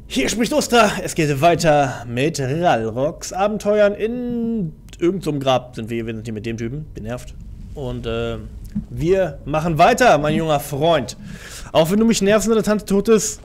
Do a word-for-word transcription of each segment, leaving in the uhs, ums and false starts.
Hier spricht Ustra. Es geht weiter mit Ralroks Abenteuern in irgendeinem so Grab. Sind wir, wir sind hier mit dem Typen, genervt. Und äh, wir machen weiter, mein junger Freund. Auch wenn du mich nervst und deine Tante tot ist.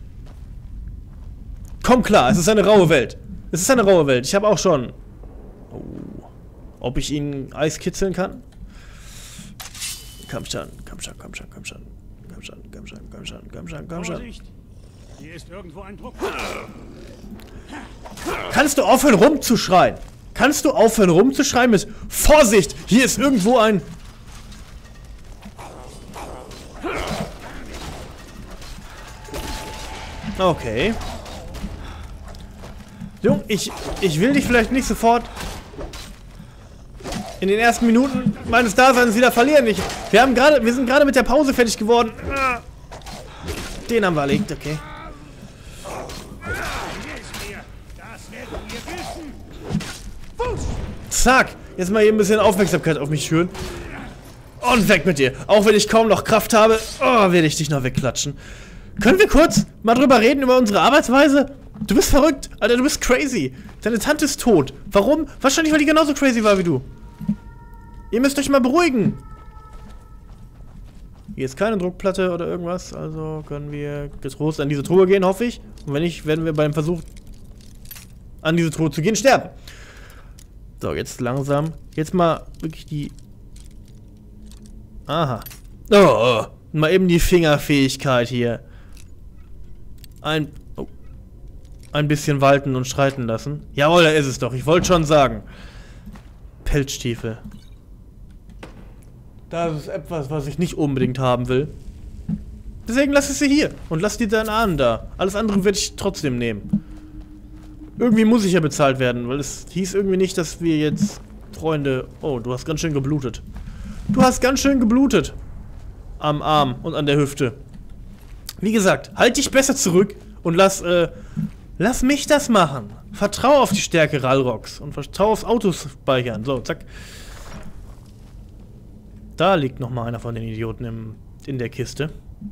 Komm klar, es ist eine raue Welt. Es ist eine raue Welt. Ich habe auch schon... Oh, ob ich ihn Eis kitzeln kann? Komm schon, komm schon, komm schon, komm schon. Komm schon, komm schon, komm schon, komm schon, komm schon. Vorsicht! Hier ist irgendwo ein Druck. Kannst du aufhören rumzuschreien? Kannst du aufhören rumzuschreien mit Vorsicht! Hier ist irgendwo ein... Okay. Jung, ich, ich will dich vielleicht nicht sofort in den ersten Minuten meines Daseins wieder verlieren. Ich, wir haben gerade, wir sind gerade mit der Pause fertig geworden. Den haben wir erlegt, okay. Zack! Jetzt mal hier ein bisschen Aufmerksamkeit auf mich schüren. Und weg mit dir. Auch wenn ich kaum noch Kraft habe, oh, werde ich dich noch wegklatschen. Können wir kurz mal drüber reden, über unsere Arbeitsweise? Du bist verrückt, Alter, du bist crazy. Deine Tante ist tot. Warum? Wahrscheinlich, weil die genauso crazy war wie du. Ihr müsst euch mal beruhigen. Hier ist keine Druckplatte oder irgendwas, also können wir getrost an diese Truhe gehen, hoffe ich. Und wenn nicht, werden wir beim Versuch, an diese Truhe zu gehen, sterben. So, jetzt langsam. Jetzt mal wirklich die... Aha. Oh, mal eben die Fingerfähigkeit hier. Ein... Oh. Ein bisschen walten und streiten lassen. Jawohl, da ist es doch. Ich wollte schon sagen. Pelzstiefel. Das ist etwas, was ich nicht unbedingt haben will. Deswegen lass es sie hier. Und lass dir deinen Ahnen da. Alles andere werde ich trotzdem nehmen. Irgendwie muss ich ja bezahlt werden, weil es hieß irgendwie nicht, dass wir jetzt... Freunde... Oh, du hast ganz schön geblutet. Du hast ganz schön geblutet. Am Arm und an der Hüfte. Wie gesagt, halt dich besser zurück und lass, äh... Lass mich das machen. Vertrau auf die Stärke Ralroks und vertrau aufs Autospeichern. So, zack. Da liegt noch mal einer von den Idioten im, in der Kiste.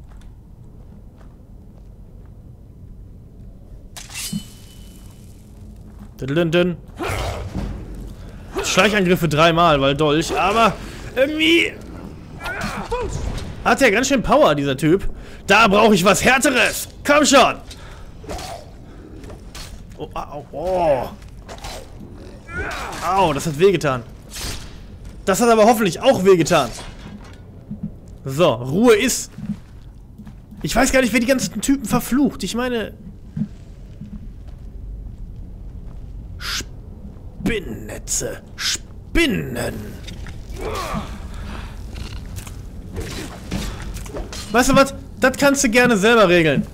Dun. Schleichangriffe dreimal, weil Dolch, aber irgendwie hat er ganz schön Power, dieser Typ. Da brauche ich was Härteres. Komm schon. Oh, au, oh. Au, das hat wehgetan. Das hat aber hoffentlich auch wehgetan. So, Ruhe ist. Ich weiß gar nicht, wer die ganzen Typen verflucht. Ich meine... Spinnennetze. Spinnen. Weißt du was? Das kannst du gerne selber regeln.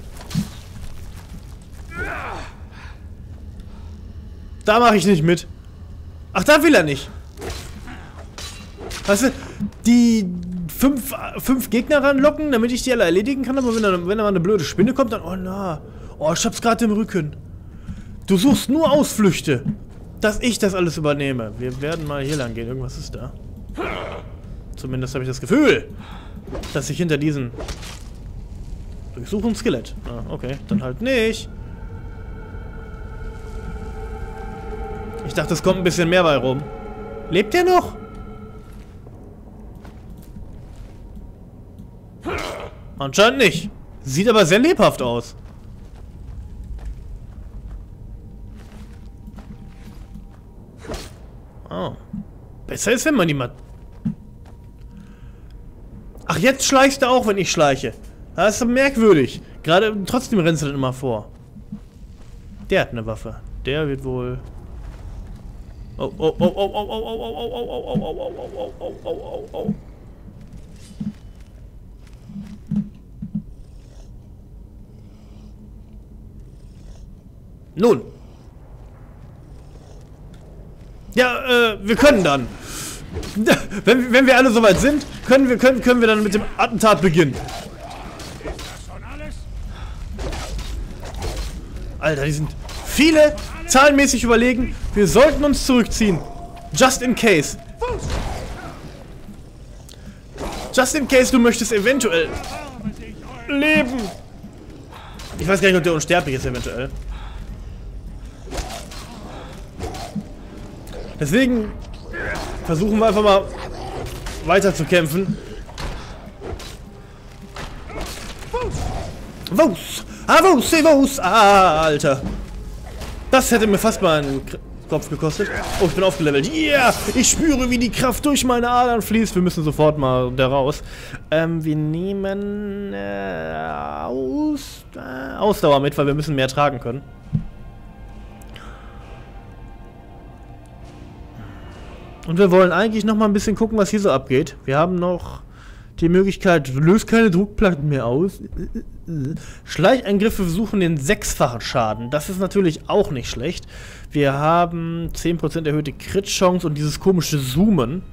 Da mache ich nicht mit. Ach, da will er nicht. Weißt du, die fünf, fünf Gegner ranlocken, damit ich die alle erledigen kann, aber wenn da, wenn da mal eine blöde Spinne kommt, dann... Oh, na. Oh, ich hab's gerade im Rücken. Du suchst nur Ausflüchte, dass ich das alles übernehme. Wir werden mal hier lang gehen. Irgendwas ist da. Zumindest habe ich das Gefühl, dass ich hinter diesen... Ich suche ein Skelett. Ah, okay. Dann halt nicht. Ich dachte, es kommt ein bisschen mehr bei rum. Lebt der noch? Anscheinend nicht. Sieht aber sehr lebhaft aus. Oh. Besser ist, wenn man die mal... Ach, jetzt schleichst du auch, wenn ich schleiche. Das ist merkwürdig. Gerade trotzdem rennst du dann immer vor. Der hat eine Waffe. Der wird wohl... Oh, oh, oh, oh, oh, oh, oh, oh, oh, oh, oh, oh, oh, oh, oh, oh, oh, oh. Nun. Ja, äh, wir können dann. Wenn, wenn wir alle soweit sind, können wir, können, können wir dann mit dem Attentat beginnen. Alter, die sind viele zahlenmäßig überlegen. Wir sollten uns zurückziehen. Just in case. Just in case du möchtest eventuell leben. Ich weiß gar nicht, ob der unsterblich ist eventuell. Deswegen versuchen wir einfach mal weiter zu kämpfen. Wus! Ah, wus, wus, ah, Alter. Das hätte mir fast mal einen Kopf gekostet. Oh, ich bin aufgelevelt. Yeah! Ich spüre, wie die Kraft durch meine Adern fließt. Wir müssen sofort mal da raus. Ähm, wir nehmen äh, Aus, äh, Ausdauer mit, weil wir müssen mehr tragen können. Und wir wollen eigentlich noch mal ein bisschen gucken, was hier so abgeht. Wir haben noch die Möglichkeit, löst keine Druckplatten mehr aus. Schleichangriffe versuchen den sechsfachen Schaden. Das ist natürlich auch nicht schlecht. Wir haben zehn Prozent erhöhte Crit-Chance und dieses komische Zoomen.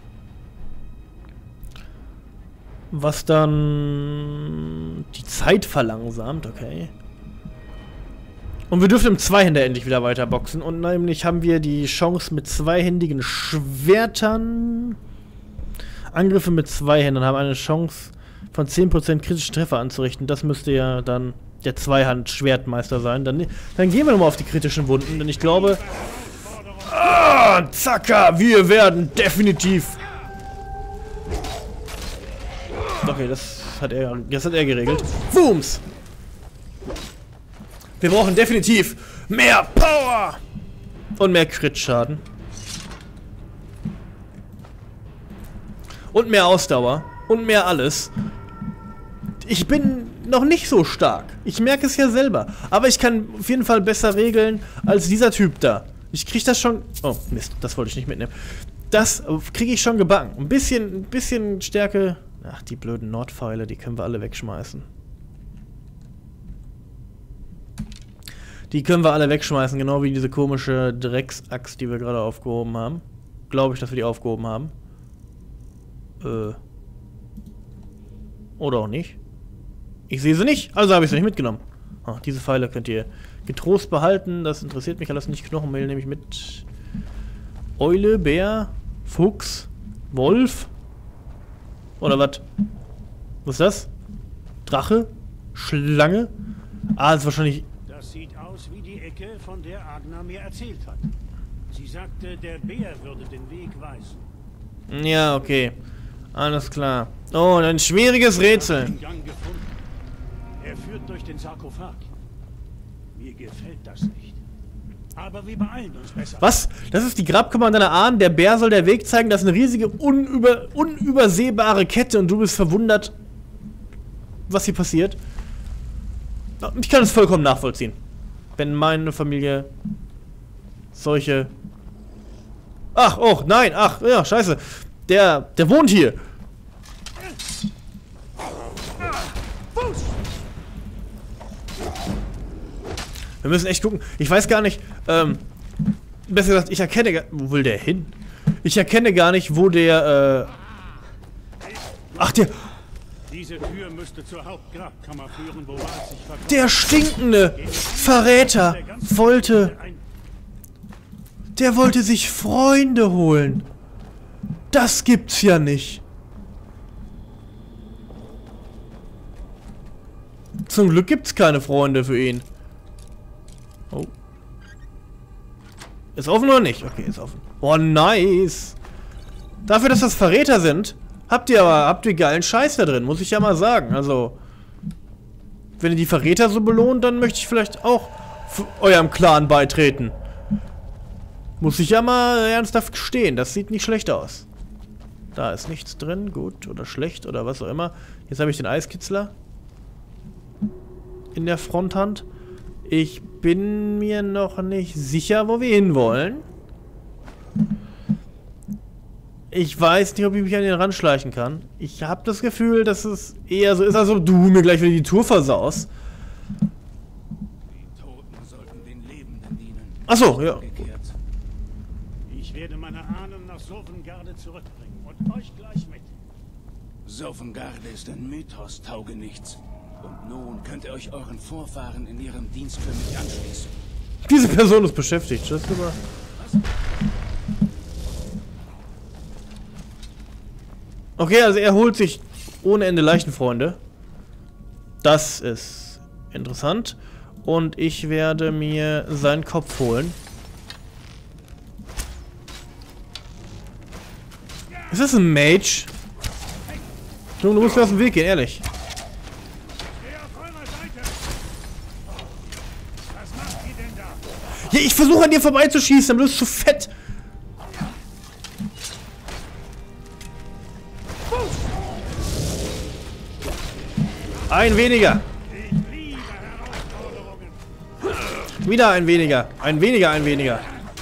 Was dann die Zeit verlangsamt, okay. Und wir dürfen im Zweihänder endlich wieder weiter boxen. Und nämlich haben wir die Chance mit zweihändigen Schwertern. Angriffe mit zwei Händen haben eine Chance von zehn Prozent kritischen Treffer anzurichten. Das müsste ja dann der Zweihand-Schwertmeister sein. Dann, dann gehen wir nochmal auf die kritischen Wunden, denn ich glaube... Ah, Zacker, wir werden definitiv... Okay, das hat er, das hat er geregelt. Booms! Wir brauchen definitiv mehr Power! Und mehr Crit-Schaden. Und mehr Ausdauer. Und mehr alles. Ich bin noch nicht so stark. Ich merke es ja selber. Aber ich kann auf jeden Fall besser regeln als dieser Typ da. Ich krieg das schon... Oh, Mist. Das wollte ich nicht mitnehmen. Das kriege ich schon gebacken. Ein bisschen, ein bisschen Stärke... Ach, die blöden Nordpfeile, die können wir alle wegschmeißen. Die können wir alle wegschmeißen. Genau wie diese komische Drecksaxt, die wir gerade aufgehoben haben. Glaube ich, dass wir die aufgehoben haben. Äh. Oder auch nicht. Ich sehe sie nicht, also habe ich sie nicht mitgenommen. Ah, diese Pfeile könnt ihr getrost behalten. Das interessiert mich alles nicht. Knochenmehl nehme ich mit. Eule, Bär, Fuchs, Wolf. Oder was? Was ist das? Drache? Schlange? Ah, das ist wahrscheinlich... Das sieht aus wie die Ecke, von der Agna mir erzählt hat. Sie sagte, der Bär würde den Weg weisen. Ja, okay. Alles klar. Oh, ein schwieriges Rätsel. Er führt durch den Sarkophag. Mir gefällt das nicht. Aber wir beeilen uns besser. Was? Das ist die Grabkammer deiner Ahnen? Der Bär soll der Weg zeigen? Das ist eine riesige, unüber, unübersehbare Kette und du bist verwundert, was hier passiert? Ich kann es vollkommen nachvollziehen. Wenn meine Familie solche... Ach, oh, nein, ach, ja, scheiße. Der, der wohnt hier. Wir müssen echt gucken. Ich weiß gar nicht, ähm, besser gesagt, ich erkenne gar... Wo will der hin? Ich erkenne gar nicht, wo der, äh... Ach, der... Diese Tür müsste zur Hauptgrabkammer führen, wo Walt sich verkauft. Der stinkende Verräter wollte... Der wollte sich Freunde holen. Das gibt's ja nicht. Zum Glück gibt's keine Freunde für ihn. Oh. Ist offen oder nicht? Okay, ist offen. Boah, nice. Dafür, dass das Verräter sind, habt ihr aber habt ihr geilen Scheiß da drin, muss ich ja mal sagen. Also, wenn ihr die Verräter so belohnt, dann möchte ich vielleicht auch eurem Clan beitreten. Muss ich ja mal ernsthaft gestehen, das sieht nicht schlecht aus. Da ist nichts drin, gut oder schlecht oder was auch immer. Jetzt habe ich den Eiskitzler in der Fronthand. Ich bin mir noch nicht sicher, wo wir hinwollen. Ich weiß nicht, ob ich mich an den Rand schleichen kann. Ich habe das Gefühl, dass es eher so ist, als ob du mir gleich wieder die Tour versaust. Die Toten sollten den Lebenden dienen. Achso, ja. Ich werde meine Ahnen nach Sovngarde zurückbringen und euch gleich mit. Sovngarde ist ein Mythos, Taugenichts. Und nun könnt ihr euch euren Vorfahren in ihrem Dienst für mich anschließen. Diese Person ist beschäftigt, das ist aber... Okay, also er holt sich ohne Ende Leichenfreunde. Das ist Interessant. Und ich werde mir seinen Kopf holen. Ist das ein Mage? Du, du musst mir aus dem Weg gehen, ehrlich. Ja, ich versuche an dir vorbeizuschießen, aber du bist zu fett. Ein weniger. Wieder ein weniger. Ein weniger, ein weniger.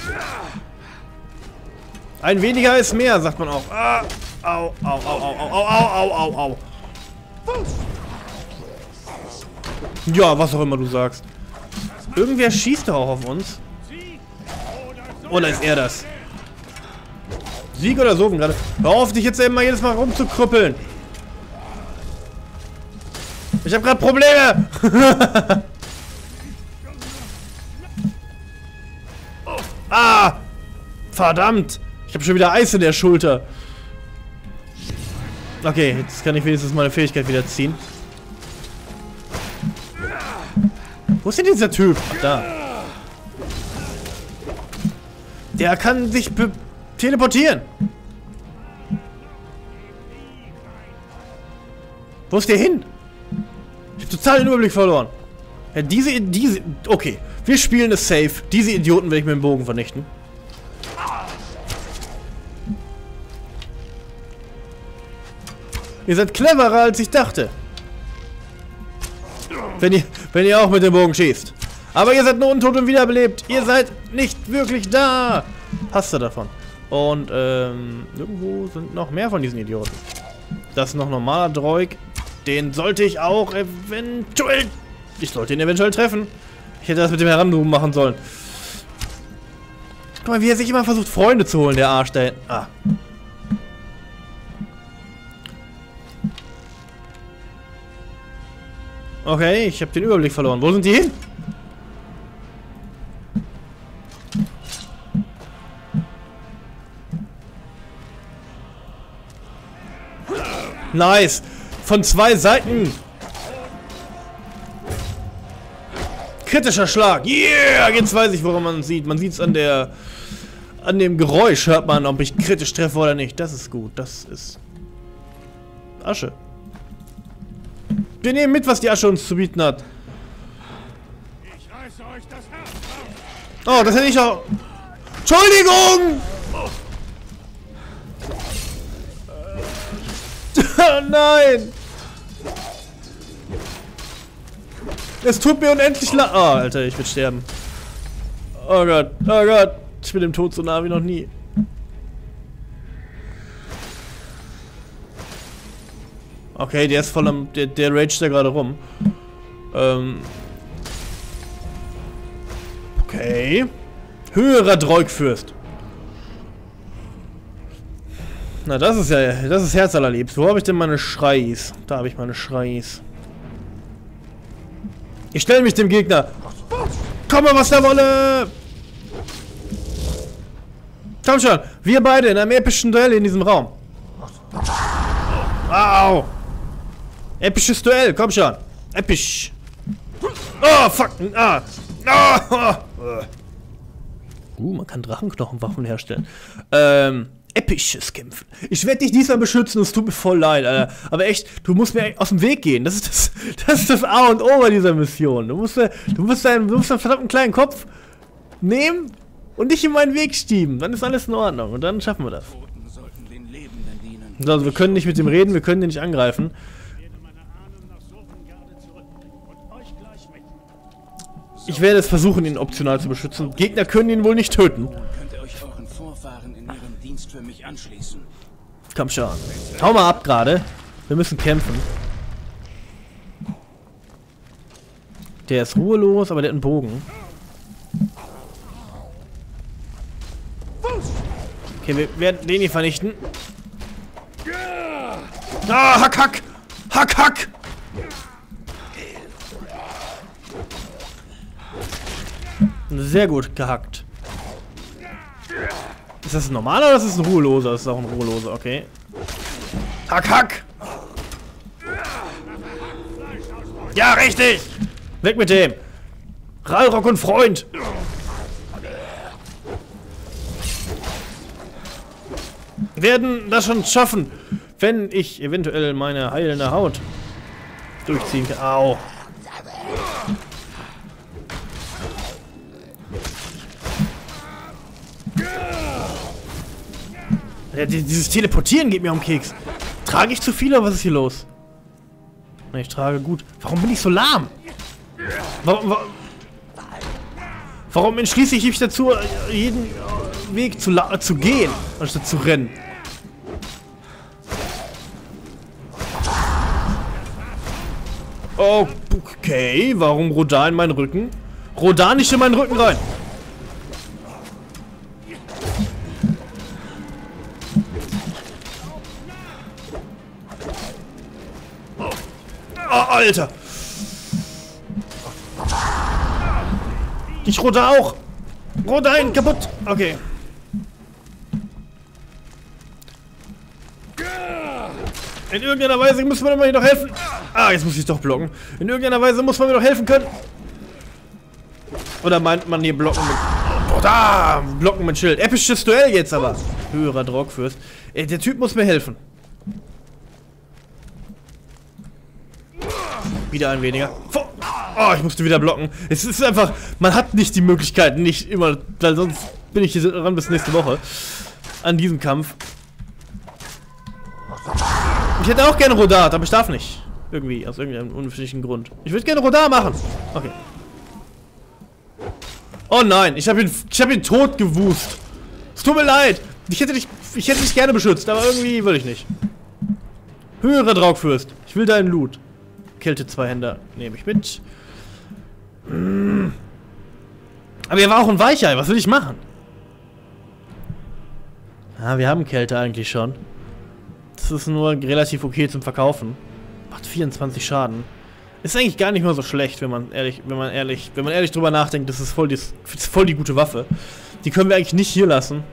Ein weniger ist mehr, sagt man auch. Ah, au, au, au, au, au, au, au, au, au. Ja, was auch immer du sagst. Irgendwer schießt doch auch auf uns. Oder ist er das? Sieg oder so gerade. Hör auf, dich jetzt immer jedes Mal rumzukrüppeln. Ich habe gerade Probleme. Ah! Verdammt! Ich habe schon wieder Eis in der Schulter. Okay, jetzt kann ich wenigstens meine Fähigkeit wieder ziehen. Wo ist denn dieser Typ? Da. Der kann sich teleportieren. Wo ist der hin? Ich habe total den Überblick verloren. Ja, diese, diese, okay. Wir spielen es safe. Diese Idioten werde ich mit dem Bogen vernichten. Ihr seid cleverer, als ich dachte. Wenn ihr, wenn ihr auch mit dem Bogen schießt. Aber ihr seid nur untot und wiederbelebt. Ihr seid nicht wirklich da. Hast du davon. Und, ähm, irgendwo sind noch mehr von diesen Idioten. Das ist noch normaler Droig. Den sollte ich auch eventuell... Ich sollte ihn eventuell treffen. Ich hätte das mit dem Heranrufen machen sollen. Guck mal, wie er sich immer versucht, Freunde zu holen, der Arsch da hinten. Ah. Okay, ich habe den Überblick verloren. Wo sind die hin? Nice. Von zwei Seiten. Kritischer Schlag. Yeah! Jetzt weiß ich, woran man sieht. Man sieht es an der... An dem Geräusch hört man, ob ich kritisch treffe oder nicht. Das ist gut. Das ist... Asche. Wir nehmen mit, was die Asche uns zu bieten hat. Oh, das hätte ich auch... Entschuldigung! Nein! Es tut mir unendlich leid. Oh, Alter, ich will sterben. Oh Gott, oh Gott. Ich bin dem Tod so nah wie noch nie. Okay, der ist voll am... Der, der raged da gerade rum. Ähm... Okay. Höherer Droigfürst. Na, das ist ja... Das ist herzallerliebst. Wo habe ich denn meine Schreis? Da habe ich meine Schreis. Ich stelle mich dem Gegner. Komm mal, was da wolle! Komm schon, wir beide in einem epischen Duell in diesem Raum. Au! Episches Duell, komm schon. Episch. Oh, fuck. Ah. Ah. Uh, man kann Drachenknochenwaffen herstellen. Ähm, episches Kämpfen. Ich werde dich diesmal beschützen, es tut mir voll leid, Alter. Aber echt, du musst mir aus dem Weg gehen. Das ist das, das ist das A und O bei dieser Mission. Du musst, du musst deinen, du musst einen verdammten kleinen Kopf nehmen und dich in meinen Weg stieben. Dann ist alles in Ordnung und dann schaffen wir das. Also wir können nicht mit dem reden, wir können den nicht angreifen. Ich werde es versuchen, ihn optional zu beschützen. Gegner können ihn wohl nicht töten. Komm schon. Hau mal ab gerade. Wir müssen kämpfen. Der ist ruhelos, aber der hat einen Bogen. Okay, wir werden den hier vernichten. Ah, hack, hack! Hack, hack! Sehr gut gehackt. Ist das ein normaler oder ist das ein Ruheloser? Das ist auch ein Ruheloser, okay. Hack, hack! Ja, richtig! Weg mit dem! Ralrock und Freund! Werden das schon schaffen, wenn ich eventuell meine heilende Haut durchziehen kann. Au! Ja, dieses Teleportieren geht mir um den Keks. Trage ich zu viel oder was ist hier los? Ne, ich trage gut. Warum bin ich so lahm? Warum, warum, warum entschließe ich mich dazu, jeden Weg zu, zu gehen, anstatt zu rennen? Okay, warum Rodan in meinen Rücken? Rodan nicht in meinen Rücken rein! Oh, Alter! Ich Rodan auch! Rodan kaputt! Okay. In irgendeiner Weise muss man mir doch helfen. Ah, jetzt muss ich doch blocken. In irgendeiner Weise muss man mir doch helfen können. Oder meint man hier blocken mit... Boah, da! Blocken mit Schild. Episches Duell jetzt aber. Höherer Drogfürst. Ey, der Typ muss mir helfen. Wieder ein weniger. Oh, ich musste wieder blocken. Es ist einfach... Man hat nicht die Möglichkeit, nicht immer... Weil sonst bin ich hier dran bis nächste Woche. An diesem Kampf. Ich hätte auch gerne Rodat, aber ich darf nicht. Irgendwie, aus irgendeinem unverständlichen Grund. Ich würde gerne Rodat machen. Okay. Oh nein, ich habe ihn, ich habe ihn tot gewusst. Es tut mir leid. Ich hätte dich, ich hätte dich gerne beschützt, aber irgendwie will ich nicht. Höherer Draugfürst. Ich will deinen Loot. Kälte zwei Hände nehme ich mit. Mm. Aber er war auch ein Weichei. Was will ich machen? Ah, wir haben Kälte eigentlich schon. Das ist nur relativ okay zum Verkaufen. Macht vierundzwanzig Schaden. Ist eigentlich gar nicht mal so schlecht, wenn man ehrlich, wenn man ehrlich, wenn man ehrlich drüber nachdenkt. Das ist voll die, das ist voll die gute Waffe. Die können wir eigentlich nicht hier lassen.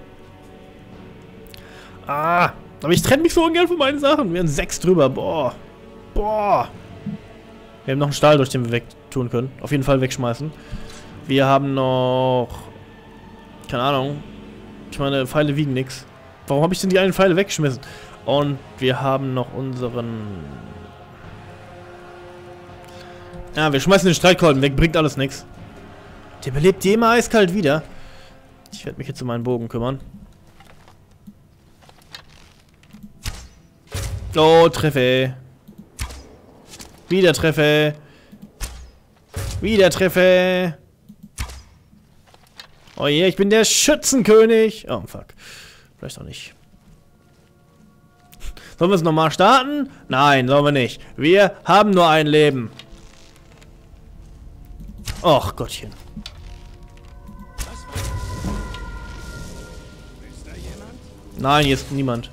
Ah, aber ich trenne mich so ungern von meinen Sachen. Wir haben sechs drüber. Boah. Boah. Wir haben noch einen Stahl, durch den wir wegtun können. Auf jeden Fall wegschmeißen. Wir haben noch... Keine Ahnung. Ich meine, Pfeile wiegen nichts. Warum habe ich denn die einen Pfeile weggeschmissen? Und wir haben noch unseren... Ja, wir schmeißen den Streitkolben weg. Bringt alles nichts. Der belebt die immer eiskalt wieder. Ich werde mich jetzt um meinen Bogen kümmern. Oh, Treffe. Wieder Treffe. Wieder Treffe. Oh je, ich bin der Schützenkönig. Oh, fuck. Vielleicht auch nicht. Sollen wir es nochmal starten? Nein, sollen wir nicht. Wir haben nur ein Leben. Och, Gottchen. Nein, hier ist niemand.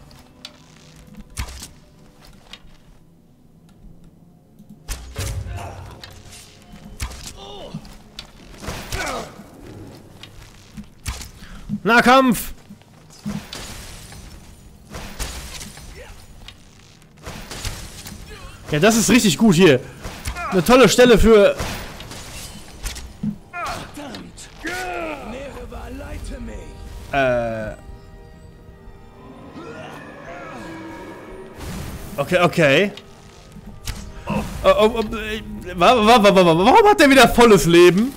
Nahkampf! Ja, das ist richtig gut hier. Eine tolle Stelle für... Äh... Okay, okay. Oh, oh, oh, äh, warum hat der wieder volles Leben?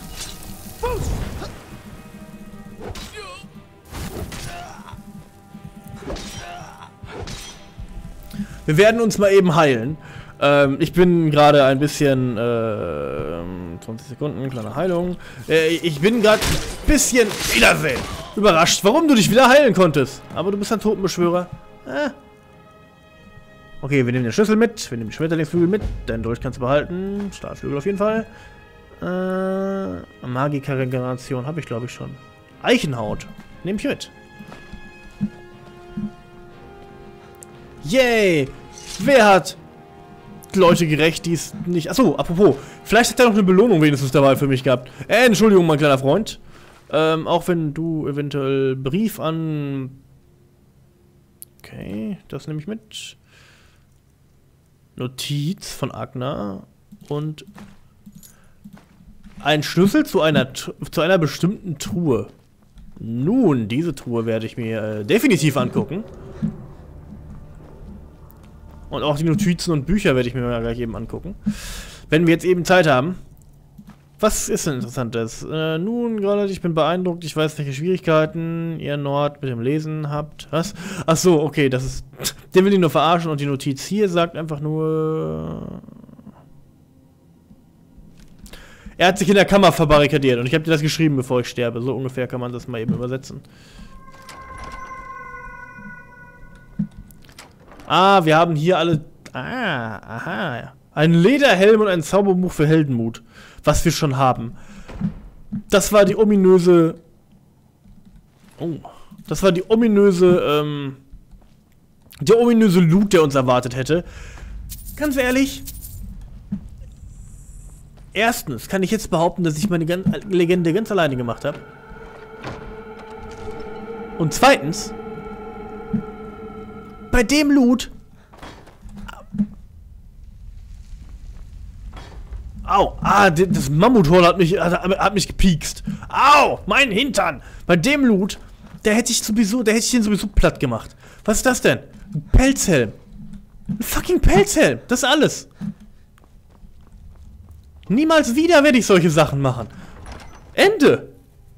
Wir werden uns mal eben heilen. Ähm, ich bin gerade ein bisschen, äh, zwanzig Sekunden, kleine Heilung. Äh, ich bin gerade ein bisschen, Wiedersehen, überrascht, warum du dich wieder heilen konntest. Aber du bist ein Totenbeschwörer. Äh. Okay, wir nehmen den Schlüssel mit, wir nehmen den Schmetterlingsflügel mit, den Dolch kannst du behalten, Stahlflügel auf jeden Fall. Äh, Magiker-Regeneration habe ich glaube ich schon. Eichenhaut, nehme ich mit. Yay! Wer hat Leute gerecht, die es nicht... Achso, apropos. Vielleicht hat er noch eine Belohnung wenigstens dabei für mich gehabt. Äh, Entschuldigung, mein kleiner Freund. Ähm, auch wenn du eventuell Brief an... Okay, das nehme ich mit. Notiz von Agna. Und Ein Schlüssel zu einer, zu einer bestimmten Truhe. Nun, diese Truhe werde ich mir äh, definitiv angucken. Und auch die Notizen und Bücher werde ich mir mal gleich eben angucken. Wenn wir jetzt eben Zeit haben. Was ist denn Interessantes? Äh, nun, gerade, ich bin beeindruckt. Ich weiß, welche Schwierigkeiten ihr Nord mit dem Lesen habt. Was? Ach so, okay, das ist... Den will ich nur verarschen und die Notiz hier sagt einfach nur... Er hat sich in der Kammer verbarrikadiert und ich habe dir das geschrieben, bevor ich sterbe. So ungefähr kann man das mal eben übersetzen. Ah, wir haben hier alle... Ah, aha. Ein Lederhelm und ein Zauberbuch für Heldenmut. Was wir schon haben. Das war die ominöse... Oh. Das war die ominöse, ähm... Der ominöse Loot, der uns erwartet hätte. Ganz ehrlich... Erstens kann ich jetzt behaupten, dass ich meine Gan Legende ganz alleine gemacht habe. Und zweitens... Bei dem Loot... Au! Ah, das Mammuthorn hat mich, hat, hat mich gepiekst. Au! Mein Hintern! Bei dem Loot, der hätte ich sowieso, der hätte ich den sowieso platt gemacht. Was ist das denn? Ein Pelzhelm. Ein fucking Pelzhelm. Das ist alles. Niemals wieder werde ich solche Sachen machen. Ende!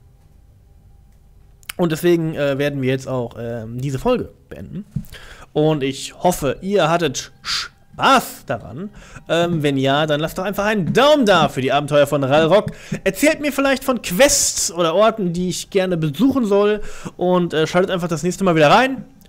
Und deswegen äh, werden wir jetzt auch äh, diese Folge beenden. Und ich hoffe, ihr hattet Spaß daran. Ähm, wenn ja, dann lasst doch einfach einen Daumen da für die Abenteuer von Ralrock. Erzählt mir vielleicht von Quests oder Orten, die ich gerne besuchen soll. Und äh, schaltet einfach das nächste Mal wieder rein.